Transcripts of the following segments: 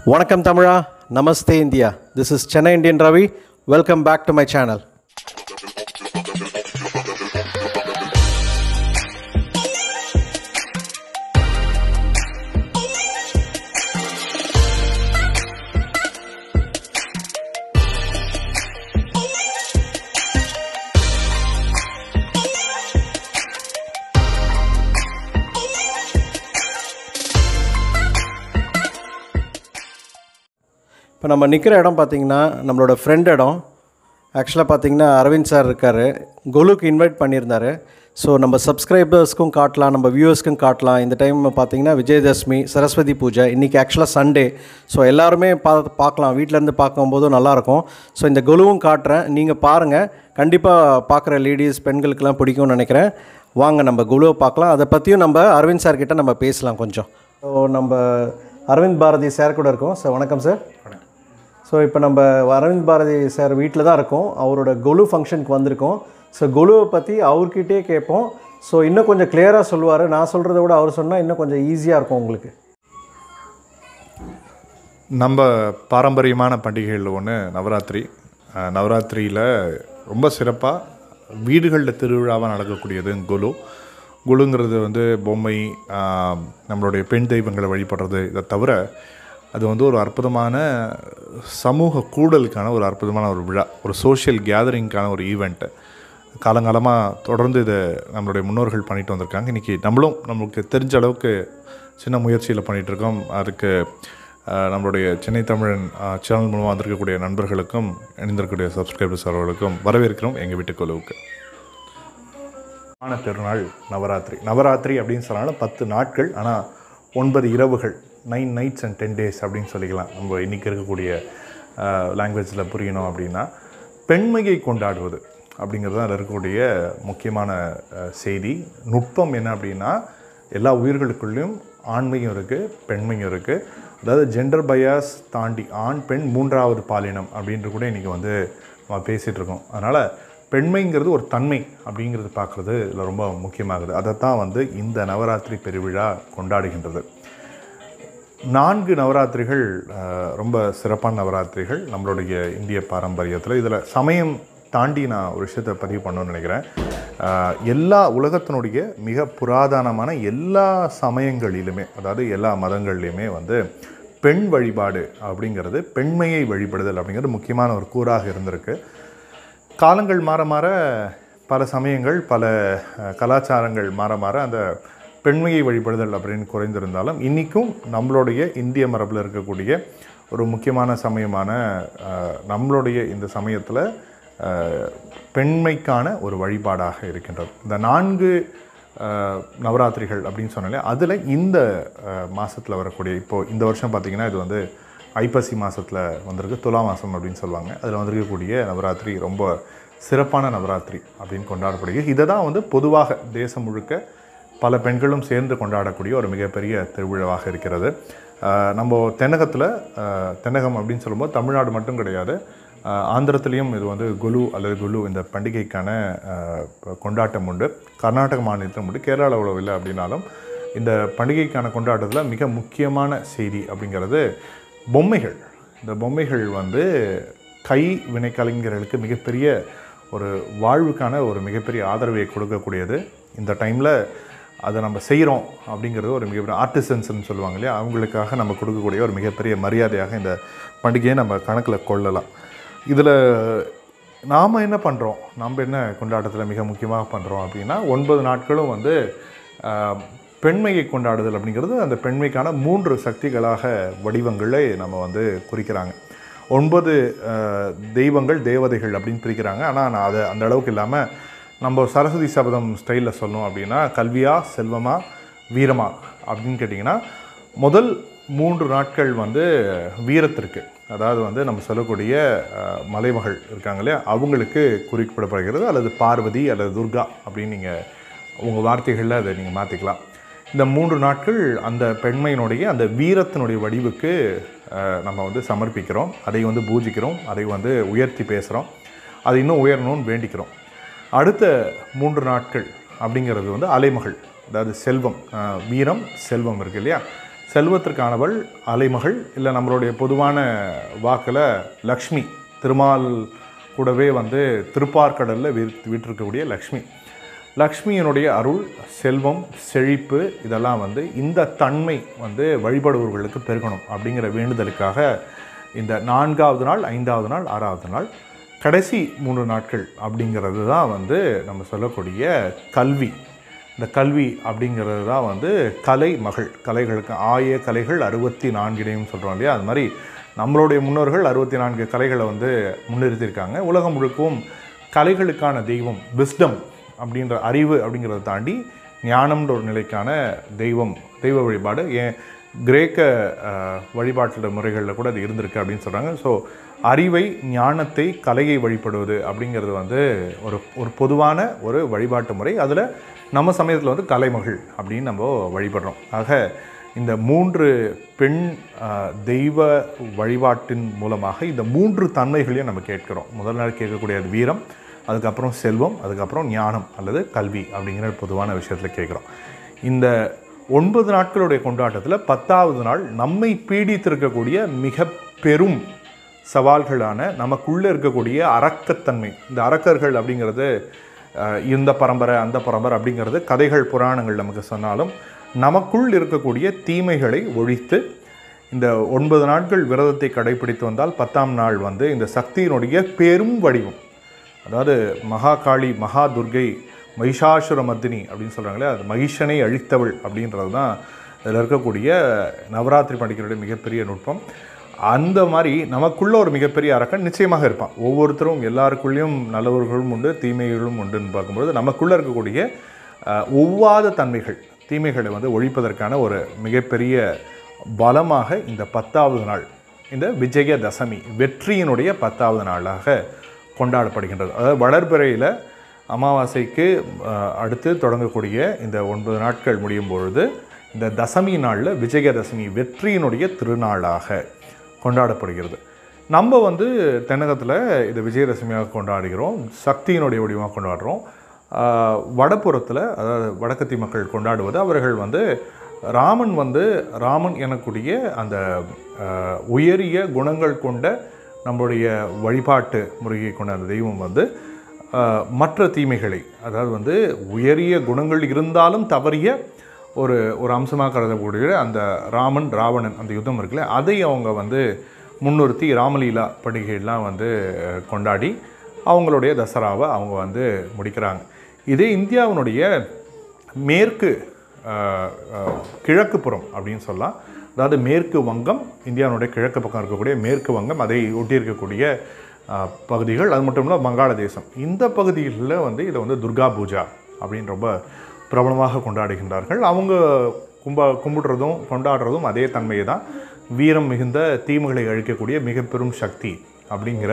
Vanakkam Tamila, Namaste India. This is Chennai Indian Ravi. Welcome back to my channel. இப்போ நம்ம நிற்கிற இடம் பார்த்திங்கன்னா நம்மளோட ஃப்ரெண்ட் இடம். ஆக்சுவலாக பார்த்திங்கன்னா அரவிந்த் சார் இருக்கார், கொலுக்கு இன்வைட் பண்ணியிருந்தார். ஸோ நம்ம சப்ஸ்கிரைபர்ஸ்க்கும் காட்டலாம், நம்ம வியூவர்ஸ்க்கும் காட்டலாம். இந்த டைம் பார்த்திங்கன்னா விஜயதசமி, சரஸ்வதி பூஜை, இன்றைக்கி ஆக்சுவலாக சண்டே. ஸோ எல்லாருமே பார்க்கலாம், வீட்டிலேருந்து பார்க்கும்போதும் நல்லாயிருக்கும். ஸோ இந்த கொலுவும் காட்டுறேன், நீங்கள் பாருங்கள். கண்டிப்பாக பார்க்குற லேடிஸ் பெண்களுக்கெல்லாம் பிடிக்கும்னு நினைக்கிறேன். வாங்க நம்ம கொலுவை பார்க்கலாம். அதை பற்றியும் நம்ம அரவிந்த் சார்கிட்ட நம்ம பேசலாம் கொஞ்சம். ஸோ நம்ம அரவிந்த் பாரதி சார் கூட இருக்கோம். சார் வணக்கம் சார். ஸோ இப்போ நம்ம அரவிந்த் பாரதி சார் வீட்டில் தான் இருக்கோம். அவரோட கொலு ஃபங்க்ஷனுக்கு வந்திருக்கோம். ஸோ கொலுவை பற்றி அவர்கிட்டே கேட்போம். ஸோ இன்னும் கொஞ்சம் கிளியராக சொல்லுவார். நான் சொல்கிறத விட அவர் சொன்னால் இன்னும் கொஞ்சம் ஈஸியாக இருக்கும் உங்களுக்கு. நம்ம பாரம்பரியமான பண்டிகைகளில் ஒன்று நவராத்திரி. நவராத்திரியில் ரொம்ப சிறப்பாக வீடுகளில் திருவிழாவாக நடக்கக்கூடியது கொலு. கொலுங்கிறது வந்து பொம்மை, நம்மளுடைய பெண் தெய்வங்களை வழிபடுறது. இதை தவிர அது வந்து ஒரு அற்புதமான சமூக கூடலுக்கான ஒரு அற்புதமான ஒரு விழா, ஒரு சோஷியல் கேதரிங்க்கான ஒரு ஈவெண்ட்டு. காலங்காலமாக தொடர்ந்து இதை நம்மளுடைய முன்னோர்கள் பண்ணிட்டு வந்திருக்காங்க. இன்றைக்கி நம்மளுக்கு தெரிஞ்ச அளவுக்கு சின்ன முயற்சியில் பண்ணிகிட்ருக்கோம். அதுக்கு நம்மளுடைய சென்னை தமிழன் சேனல் மூலமாக வந்திருக்கக்கூடிய நண்பர்களுக்கும் இணைந்திருக்கக்கூடிய சப்ஸ்கிரைபர்ஸ் அவர்களுக்கும் வரவேற்கிறோம் எங்கள் வீட்டு கொலுவுக்கு. திருநாள் நவராத்திரி அப்படின்னு சொன்னாலும் 10 நாட்கள், ஆனால் 9 இரவுகள், 9 nights and 10 days அப்படின்னு சொல்லிக்கலாம். நம்ம இன்றைக்கி இருக்கக்கூடிய லாங்குவேஜில் புரியணும் அப்படின்னா, பெண்மையை கொண்டாடுவது அப்படிங்கிறது தான் இருக்கக்கூடிய முக்கியமான செய்தி. நுட்பம் என்ன அப்படின்னா, எல்லா உயிர்களுக்குள்ளேயும் ஆண்மையும் இருக்குது, பெண்மையும் இருக்குது. அதாவது ஜெண்டர் பயாஸ் தாண்டி ஆண் பெண் 3வது பாலினம் அப்படின்ற கூட இன்றைக்கி வந்து நம்ம பேசிகிட்ருக்கோம். அதனால் பெண்மைங்கிறது ஒரு தன்மை அப்படிங்கிறது பார்க்குறது இதில் ரொம்ப முக்கியமாகுது. அதைத்தான் வந்து இந்த நவராத்திரி பெருவிழா கொண்டாடுகின்றது. 4 நவராத்திரிகள் ரொம்ப சிறப்பான நவராத்திரிகள் நம்மளுடைய இந்திய பாரம்பரியத்தில். இதில் சமயம் தாண்டி நான் ஒரு விஷயத்தை பதிவு பண்ணணும்னு நினைக்கிறேன். எல்லா உலகத்தினுடைய மிக புராதனமான எல்லா சமயங்களிலுமே, அதாவது எல்லா மதங்கள்லையுமே வந்து பெண் வழிபாடு அப்படிங்கிறது, பெண்மையை வழிபடுதல் அப்படிங்கிறது முக்கியமான ஒரு கூறாக இருந்திருக்கு. காலங்கள் மாற மாற பல சமயங்கள், பல கலாச்சாரங்கள் மாற மாற அந்த பெண்மையை வழிபடுதல் அப்படின்னு குறைந்திருந்தாலும், இன்றைக்கும் நம்மளுடைய இந்திய மரபில் இருக்கக்கூடிய ஒரு முக்கியமான சமயமான நம்மளுடைய இந்த சமயத்தில் பெண்மைக்கான ஒரு வழிபாடாக இருக்கின்றது. இந்த 4 நவராத்திரிகள் அப்படின்னு சொன்னாலே, அதில் இந்த மாதத்தில் வரக்கூடிய, இப்போது இந்த வருஷம் பார்த்திங்கன்னா இது வந்து ஐப்பசி மாதத்தில் வந்திருக்கு, துலா மாதம் அப்படின்னு சொல்லுவாங்க. அதில் வந்திருக்கக்கூடிய நவராத்திரி ரொம்ப சிறப்பான நவராத்திரி அப்படின்னு கொண்டாடப்படுகிறது. இதை தான் வந்து பொதுவாக தேசம் முழுக்க பல பெண்களும் சேர்ந்து கொண்டாடக்கூடிய ஒரு மிகப்பெரிய திருவிழாவாக இருக்கிறது. நம்ம தென்னகம் அப்படின்னு சொல்லும்போது தமிழ்நாடு மட்டும் கிடையாது, ஆந்திரத்துலேயும் இது வந்து கொலு இந்த பண்டிகைக்கான கொண்டாட்டம் உண்டு. கர்நாடக மாநிலத்திலும் உண்டு, கேரளாவில் இல்லை அப்படின்னாலும் இந்த பண்டிகைக்கான கொண்டாட்டத்தில் மிக முக்கியமான செய்தி அப்படிங்கிறது பொம்மைகள். இந்த பொம்மைகள் வந்து கை வினைக்கலைஞர்களுக்கு மிகப்பெரிய ஒரு வாழ்வுக்கான ஒரு மிகப்பெரிய ஆதரவை கொடுக்கக்கூடியது. இந்த டைமில் அதை நம்ம செய்கிறோம் அப்படிங்கிறது ஒரு மிகப்பெரிய ஆர்டிசன்ஸ்ன்னு சொல்லுவாங்க இல்லையா, அவங்களுக்காக நம்ம கொடுக்கக்கூடிய ஒரு மிகப்பெரிய மரியாதையாக இந்த பண்டிகையை நம்ம கணக்கில் கொள்ளலாம். இதில் நாம் என்ன பண்ணுறோம், நம்ம என்ன கொண்டாட்டத்தில் மிக முக்கியமாக பண்ணுறோம் அப்படின்னா, 9 நாட்களும் வந்து பெண்மையை கொண்டாடுதல் அப்படிங்கிறது அந்த பெண்மைக்கான 3 சக்திகளாக வடிவங்களை நம்ம வந்து குறிக்கிறாங்க. 9 தெய்வங்கள், தேவதைகள் அப்படின்னு பிரிக்கிறாங்க. ஆனால் நான் அதை அந்த அளவுக்கு இல்லாமல் நம்ம சரஸ்வதி சபதம் ஸ்டைலில் சொல்லணும் அப்படின்னா, கல்வியா, செல்வமா, வீரமா அப்படின்னு கேட்டிங்கன்னா, முதல் 3 நாட்கள் வந்து வீரத்திற்கு, அதாவது வந்து நம்ம சொல்லக்கூடிய மலைமகள் இருக்காங்க இல்லையா, அவங்களுக்கு குறிப்பிடப்படுகிறது. அல்லது பார்வதி அல்லது துர்கா அப்படின்னு நீங்கள் உங்கள் வார்த்தைகளில் அதை நீங்கள் மாற்றிக்கலாம். இந்த 3 நாட்கள் அந்த பெண்மையினுடைய அந்த வீரத்தினுடைய வடிவுக்கு நம்ம வந்து சமர்ப்பிக்கிறோம், அதை வந்து பூஜிக்கிறோம், அதை வந்து உயர்த்தி பேசுகிறோம், அது இன்னும் உயரணும்னு வேண்டிக்கிறோம். அடுத்த 3 நாட்கள் அப்படிங்கிறது வந்து அலைமகள், அதாவது செல்வம், வீரம், செல்வம் இருக்குது இல்லையா, செல்வத்திற்கானவள் அலைமகள், இல்லை நம்மளுடைய பொதுவான வாக்கில் லக்ஷ்மி, திருமால் கூடவே வந்து திருப்பார்கடலில் வீற்றிருக்கக்கூடிய லக்ஷ்மி. லக்ஷ்மியினுடைய அருள், செல்வம், செழிப்பு இதெல்லாம் வந்து இந்த தன்மை வந்து வழிபடுபவர்களுக்கு பெருகணும் அப்படிங்கிற வேண்டுதலுக்காக இந்த 4வது நாள், 5வது நாள், 6வது நாள், கடைசி 3 நாட்கள் அப்படிங்கிறது தான் வந்து நம்ம சொல்லக்கூடிய கல்வி. இந்த கல்வி அப்படிங்கிறது தான் வந்து கலை மகள். கலைகளுக்கு ஆய கலைகள் 64 சொல்கிறோம் இல்லையா, அது மாதிரி நம்மளுடைய முன்னோர்கள் 64 கலைகளை வந்து முன்னிறுத்தியிருக்காங்க. உலகம் முழுக்கவும் கலைகளுக்கான தெய்வம் விஸ்டம் அப்படின்ற அறிவு அப்படிங்கிறத தாண்டி ஞானம்ன்ற ஒரு நிலைக்கான தெய்வ வழிபாடு, ஏன் கிரேக்க வழிபாட்டு முறைகளில் கூட அது இருந்திருக்கு அப்படின்னு சொல்கிறாங்க. ஸோ அறிவை, ஞானத்தை, கலையை வழிபடுவது அப்படிங்கிறது வந்து ஒரு பொதுவான ஒரு வழிபாட்டு முறை. அதில் நம்ம சமயத்தில் வந்து கலைமகள் அப்படின்னு நம்ம வழிபடுறோம். ஆக இந்த 3 பெண் தெய்வ வழிபாட்டின் மூலமாக இந்த 3 தன்மைகளையும் நம்ம கேட்கிறோம். முதல் நாள் கேட்கக்கூடியது வீரம், அதுக்கப்புறம் செல்வம், அதுக்கப்புறம் ஞானம் அல்லது கல்வி அப்படிங்கிற பொதுவான விஷயத்தில் கேட்குறோம். இந்த 9 நாட்களுடைய கொண்டாட்டத்தில் 10வது நாள் நம்மை பீடித்திருக்கக்கூடிய மிக பெரும் சவால்களான நமக்குள்ளே இருக்கக்கூடிய அரக்கத்தன்மை. இந்த அரக்கர்கள் அப்படிங்கிறது இந்த பரம்பரை அந்த பரம்பரை அப்படிங்கிறது கதைகள் புராணங்கள் நமக்கு சொன்னாலும், நமக்குள் இருக்கக்கூடிய தீமைகளை ஒழித்து இந்த 9 நாட்கள் விரதத்தை கடைபிடித்து வந்தால் 10ஆம் நாள் வந்து இந்த சக்தியினுடைய பெரும் வடிவம், அதாவது மகாகாளி, மகா துர்கை, மகிஷாசுர மர்தினி அப்படின்னு சொல்கிறாங்களே, அது மகிஷனை அழித்தவள் அப்படின்றது தான் இதில் இருக்கக்கூடிய நவராத்திரி பண்டிகையுடைய மிகப்பெரிய நுட்பம். அந்த மாதிரி நமக்குள்ள ஒரு மிகப்பெரிய அரக்கன் நிச்சயமாக இருப்பான். ஒவ்வொருத்தரும் எல்லாருக்குள்ளேயும் நல்லவர்களும் உண்டு, தீமைகளும் உண்டுன்னு பார்க்கும்பொழுது நமக்குள்ளே இருக்கக்கூடிய ஒவ்வாத தன்மைகள், தீமைகளை வந்து ஒழிப்பதற்கான ஒரு மிகப்பெரிய பலமாக இந்த 10வது நாள், இந்த விஜயதசமி, வெற்றியினுடைய 10வது நாளாக கொண்டாடப்படுகின்றது. அதாவது வளர்பிறையில் அமாவாசைக்கு அடுத்து தொடங்கக்கூடிய இந்த 9 நாட்கள் முடியும் பொழுது இந்த தசமி நாளில் விஜயதசமி, வெற்றியினுடைய திருநாளாக கொண்டாடப்படுகிறது. நம்ம வந்து தென்னகத்தில் இதை விஜயதசமியாக கொண்டாடுகிறோம், சக்தியினுடைய வடிவமாக கொண்டாடுறோம். வடப்புறத்தில், அதாவது வடக்கத்தி மக்கள் கொண்டாடுவது, அவர்கள் வந்து ராமன் எனக்கூடிய அந்த உயரிய குணங்கள் கொண்ட நம்முடைய வழிபாட்டு முறையை கொண்ட அந்த தெய்வம் வந்து மற்ற தீமைகளை, அதாவது வந்து உயரிய குணங்கள் இருந்தாலும் தவறிய ஒரு அம்சமாக கருதக்கூடிய அந்த ராவணன் அந்த யுத்தம் இருக்குல்ல, அதை அவங்க வந்து முன்னிறுத்தி ராமலீலா பண்டிகையெல்லாம் வந்து கொண்டாடி அவங்களுடைய தசராவை அவங்க வந்து முடிக்கிறாங்க. இதே இந்தியாவினுடைய மேற்கு கிழக்கு புறம் அப்படின்னு சொல்லலாம். அதாவது மேற்கு வங்கம், இந்தியாவினுடைய கிழக்கு பக்கம் இருக்கக்கூடிய மேற்கு வங்கம், அதை ஒட்டி இருக்கக்கூடிய பகுதிகள், அது மட்டும் இல்லை வங்காளதேசம், இந்த பகுதிகளில் வந்து இதை வந்து துர்கா பூஜா அப்படின்னு ரொம்ப பிரபலமாக கொண்டாடுகின்றார்கள். அவங்க கும்பிடுறதும் கொண்டாடுறதும் அதே தன்மையை தான், வீரம் மிகுந்த தீமைகளை அழிக்கக்கூடிய மிக பெரும் சக்தி அப்படிங்கிற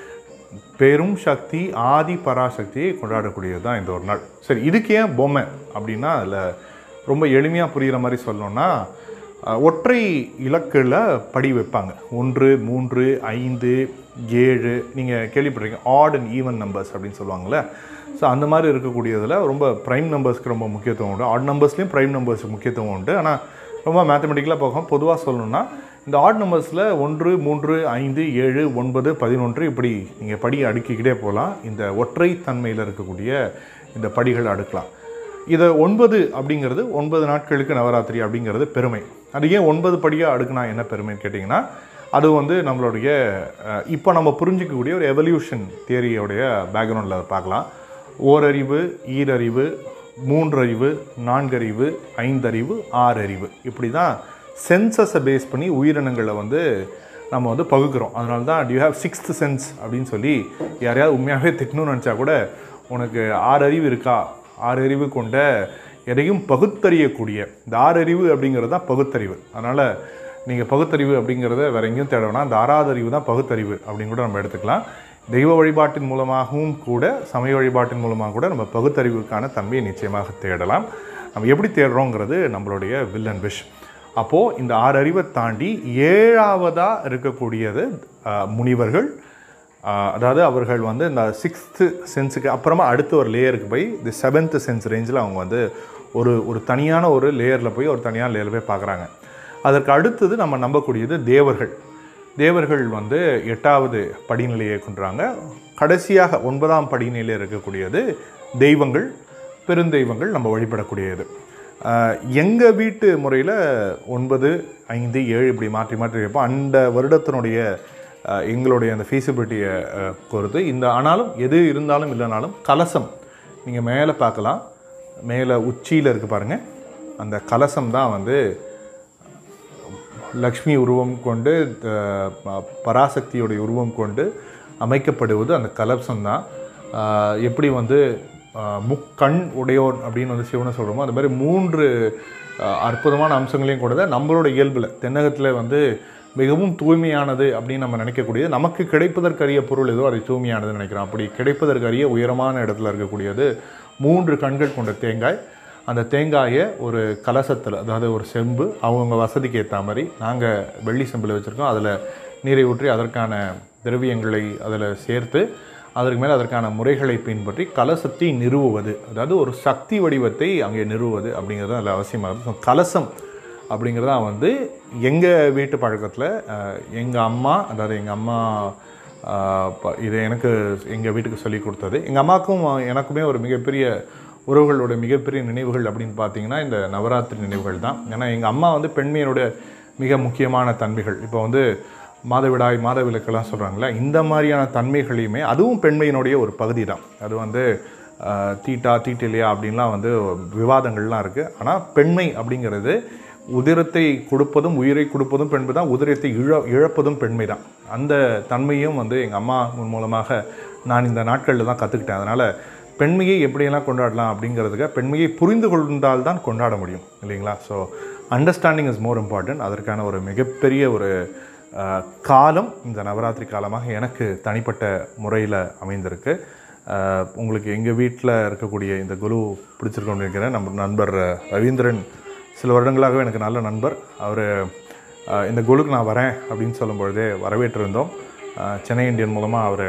பெரும் சக்தி, ஆதி பராசக்தியை கொண்டாடக்கூடியது தான் இந்த ஒரு நாள். சரி, இதுக்கு ஏன் பொம்மை அப்படின்னா, அதில் ரொம்ப எளிமையாக புரிகிற மாதிரி சொல்லணும்னா, ஒற்றை இலக்கில் படி வைப்பாங்க. 1, 3, 5, 7, நீங்கள் கேள்விப்பட்டிருக்கீங்க ஆட் அண்ட் ஈவன் நம்பர்ஸ் அப்படின்னு சொல்லுவாங்கள்ல. ஸோ அந்த மாதிரி இருக்கக்கூடியதில் ரொம்ப ப்ரைம் நம்பர்ஸ்க்கு ரொம்ப முக்கியத்துவம் உண்டு, ஆட் நம்பர்ஸ்லேயும் ப்ரைம் நம்பர்ஸுக்கு முக்கியத்துவம் உண்டு. ஆனால் ரொம்ப மேத்தமெட்டிக்கலாக போகும். பொதுவாக சொல்லணும்னா இந்த ஆட் நம்பர்ஸில் 1, 3, 5, 7, 9, 11 இப்படி நீங்கள் படி அடுக்கிக்கிட்டே போகலாம். இந்த ஒற்றை தன்மையில் இருக்கக்கூடிய இந்த படிகள் அடுக்கலாம். இதை 9 அப்படிங்கிறது 9 நாட்களுக்கு நவராத்திரி அப்படிங்கிறது பெருமை. அது ஏன் 9 படியாக அடுக்குனா என்ன பெருமைன்னு கேட்டிங்கன்னா, அது வந்து நம்மளுடைய இப்போ நம்ம புரிஞ்சிக்கக்கூடிய ஒரு எவல்யூஷன் தியரியோடைய பேக்ரவுண்டில் அதை பார்க்கலாம். ஓரறிவு, ஈரறிவு, 3 அறிவு, 4 அறிவு, 5 அறிவு, 6 அறிவு, இப்படி தான் சென்சஸை பேஸ் பண்ணி உயிரினங்களை வந்து நம்ம வந்து பகுக்கிறோம். அதனால தான் to you have 6th sense அப்படின்னு சொல்லி யாரையாவது உண்மையாகவே திட்டணும்னு நினச்சா கூட, உனக்கு 6 அறிவு இருக்கா, 6 அறிவு கொண்ட எதையும் பகுத்தறியக்கூடிய இந்த 6 அறிவு அப்படிங்கிறது தான் பகுத்தறிவு. அதனால் நீங்கள் பகுத்தறிவு அப்படிங்கிறத வேறு எங்கேயும் தேடனா, அந்த 6வது அறிவு தான் பகுத்தறிவு அப்படின்னு கூட நம்ம எடுத்துக்கலாம். தெய்வ வழிபாட்டின் மூலமாகவும் கூட, சமய வழிபாட்டின் மூலமாக கூட நம்ம பகுத்தறிவுக்கான தன்மையை நிச்சயமாக தேடலாம். நம்ம எப்படி தேடுறோங்கிறது நம்மளுடைய வில் அண்ட் விஷ். அப்போது இந்த 6 அறிவை தாண்டி 7ஆவதாக இருக்கக்கூடியது முனிவர்கள். அதாவது அவர்கள் வந்து இந்த 6th சென்ஸுக்கு அப்புறமா அடுத்த ஒரு லேயருக்கு போய் இந்த 7th சென்ஸ் ரேஞ்சில் அவங்க வந்து ஒரு தனியான ஒரு லேயரில் போய் ஒரு தனியான லேயரில் போய் பார்க்குறாங்க. அதற்கு அடுத்தது நம்ம நம்பக்கூடியது தேவர்கள். தேவர்கள் வந்து 8வது படிநிலையை கொண்டுறாங்க. கடைசியாக 9ஆம் படிநிலையில் இருக்கக்கூடியது தெய்வங்கள், பெருந்தெய்வங்கள் நம்ம வழிபடக்கூடியது. எங்கள் வீட்டு முறையில் 9, 5, 7 இப்படி மாற்றி மாற்றி வைப்போம். அந்த வருடத்தினுடைய எங்களுடைய அந்த ஃபீஸிபிலிட்டியை பொறுத்து இந்த ஆனாலும் எது இருந்தாலும் இல்லைனாலும் கலசம் நீங்கள் மேலே பார்க்கலாம், மேலே உச்சியில் இருக்குது பாருங்கள், அந்த கலசம் தான் வந்து லக்ஷ்மி உருவம் கொண்டு பராசக்தியோடைய உருவம் கொண்டு அமைக்கப்படுவது அந்த கலசம் தான். எப்படி வந்து முக்கண் உடையோன் அப்படின்னு வந்து சிவனை சொல்கிறோமோ அந்த மாதிரி 3 அற்புதமான அம்சங்களையும் கூட நம்மளோட இயல்பில் தென்னகத்தில் வந்து மிகவும் தூய்மையானது அப்படின்னு நம்ம நினைக்கக்கூடியது, நமக்கு கிடைப்பதற்கரிய பொருள் ஏதோ அது தூய்மையானதுன்னு நினைக்கிறோம். அப்படி கிடைப்பதற்கரிய உயரமான இடத்துல இருக்கக்கூடியது 3 கண்கள் கொண்ட தேங்காய். அந்த தேங்காயை ஒரு கலசத்தில், அதாவது ஒரு செம்பு, அவங்க வசதிக்கு ஏற்ற மாதிரி நாங்கள் வெள்ளி செம்பில் வச்சுருக்கோம். அதில் நீரை ஊற்றி அதற்கான திரவியங்களை அதில் சேர்த்து அதற்கு மேலே அதற்கான முறைகளை பின்பற்றி கலசத்தை நிறுவுவது, அதாவது ஒரு சக்தி வடிவத்தை அங்கே நிறுவுவது அப்படிங்கிறது அதில் அவசியமாக இருக்கும். கலசம் அப்படிங்கிறதா வந்து எங்கள் வீட்டு பழக்கத்தில் எங்கள் அம்மா, அதாவது எங்கள் அம்மா இதை எனக்கு எங்கள் வீட்டுக்கு சொல்லி கொடுத்தது. எங்கள் அம்மாவுக்கும் எனக்குமே ஒரு மிகப்பெரிய உறவுகளோட மிகப்பெரிய நினைவுகள் அப்படின்னு பார்த்தீங்கன்னா இந்த நவராத்திரி நினைவுகள் தான். ஏன்னா எங்கள் அம்மா வந்து பெண்மையோட மிக முக்கியமான தன்மைகள். இப்போ வந்து மாதவிடாய், மாதவிலக்கெல்லாம் சொல்கிறாங்களே, இந்த மாதிரியான தன்மைகளையுமே அதுவும் பெண்மையினுடைய ஒரு பகுதி தான். அது வந்து தீட்டில்லையா அப்படின்லாம் வந்து விவாதங்கள்லாம் இருக்குது. ஆனால் பெண்மை அப்படிங்கிறது உதிரத்தை கொடுப்பதும் உயிரை கொடுப்பதும் பெண்மை தான், உதிரத்தை இழப்பதும் பெண்மை தான். அந்த தன்மையும் வந்து எங்கள் அம்மா மூலமாக நான் இந்த நாட்களில் தான் கற்றுக்கிட்டேன். அதனால் பெண்மையை எப்படியெல்லாம் கொண்டாடலாம் அப்படிங்கிறதுக்கு பெண்மையை புரிந்து கொண்டால் தான் கொண்டாட முடியும் இல்லைங்களா? So understanding is more important. அதற்கான ஒரு மிகப்பெரிய ஒரு காலம் இந்த நவராத்திரி காலமாக எனக்கு தனிப்பட்ட முறையில் அமைந்திருக்கு. உங்களுக்கு எங்கள் வீட்டில் இருக்கக்கூடிய இந்த குரு பிடிச்சிருக்கோன்னு நினைக்கிறேன். நம்ம நண்பர் ரவீந்திரன் சில வருடங்களாகவே எனக்கு நல்ல நண்பர். அவர் இந்த குழுக்கு நான் வரேன் அப்படின்னு சொல்லும்பொழுதே வரவேற்றிருந்தோம். சென்னை இண்டியன் மூலமாக அவர்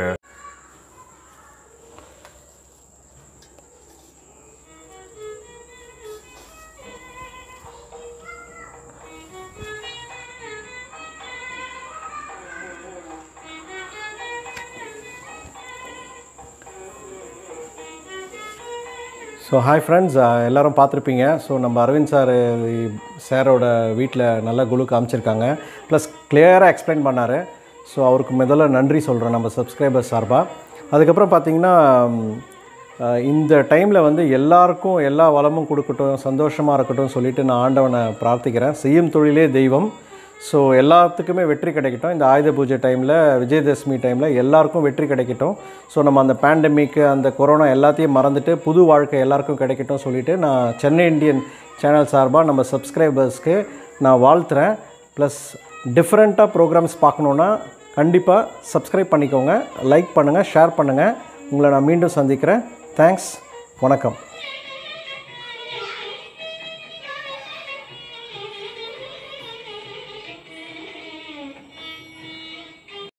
ஸோ ஹாய் ஃப்ரெண்ட்ஸ், எல்லோரும் பார்த்துருப்பீங்க. ஸோ நம்ம அரவிந்த் சாரோட வீட்டில் நல்ல குழு காமிச்சிருக்காங்க, ப்ளஸ் கிளியராக எக்ஸ்பிளைன் பண்ணார். ஸோ அவருக்கு முதல்ல நன்றி சொல்கிறேன் நம்ம சப்ஸ்கிரைபர்ஸ் சார்பாக. அதுக்கப்புறம் பார்த்திங்கன்னா இந்த டைமில் வந்து எல்லாருக்கும் எல்லா வளமும் கொடுக்கட்டும், சந்தோஷமாக இருக்கட்டும் சொல்லிவிட்டு நான் ஆண்டவனை பிரார்த்திக்கிறேன். செய்யும் தொழிலே தெய்வம். ஸோ எல்லாத்துக்குமே வெற்றி கிடைக்கட்டும். இந்த ஆயுத பூஜை டைமில், விஜயதசமி டைமில் எல்லாருக்கும் வெற்றி கிடைக்கட்டும். ஸோ நம்ம அந்த பேண்டமிக்கு, அந்த கொரோனா எல்லாத்தையும் மறந்துட்டு புது வாழ்க்கை எல்லாருக்கும் கிடைக்கட்டும் சொல்லிவிட்டு நான் சென்னை இண்டியன் சேனல் சார்பாக நம்ம சப்ஸ்கிரைபர்ஸ்க்கு நான் வாழ்த்துறேன். ப்ளஸ் டிஃப்ரெண்ட்டாக ப்ரோக்ராம்ஸ் பார்க்கணுன்னா கண்டிப்பாக சப்ஸ்கிரைப் பண்ணிக்கோங்க, லைக் பண்ணுங்கள், ஷேர் பண்ணுங்கள். உங்களை நான் மீண்டும் சந்திக்கிறேன். தேங்க்ஸ், வணக்கம்.